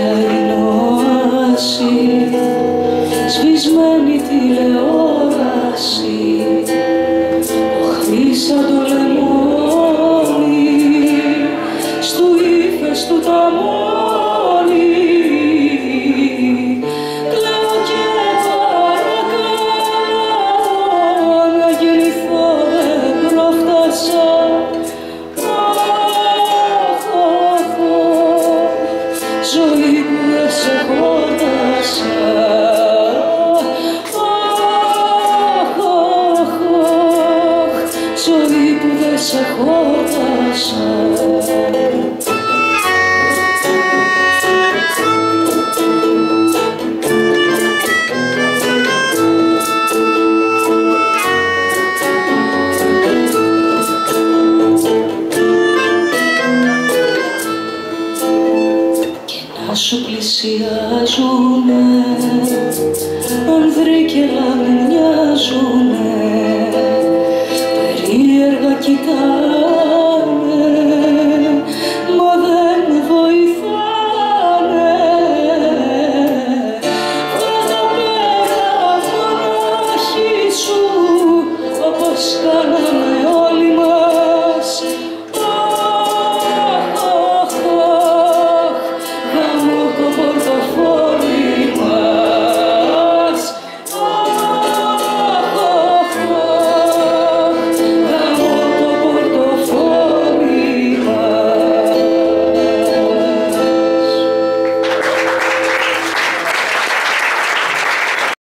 ηρώαση, σβησμένη τηλεόραση, οχρή σαν το λεμόνι, στου ύφες του τα μόνη. Κλαίω και παρακαλώ να γεννηθώ, δεν πρόφτασα. Ζωή που δεν σε χόρτασα, ζωή που δεν σε χόρτασα. Να σου πλησιάζουνε, ανδροί και λαμμιάζουνε, περίεργα κοιτάζουνε.